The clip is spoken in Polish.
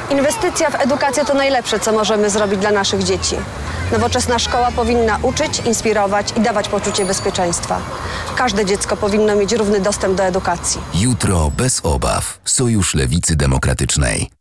Inwestycja w edukację to najlepsze, co możemy zrobić dla naszych dzieci. Nowoczesna szkoła powinna uczyć, inspirować i dawać poczucie bezpieczeństwa. Każde dziecko powinno mieć równy dostęp do edukacji. Jutro bez obaw. Sojusz Lewicy Demokratycznej.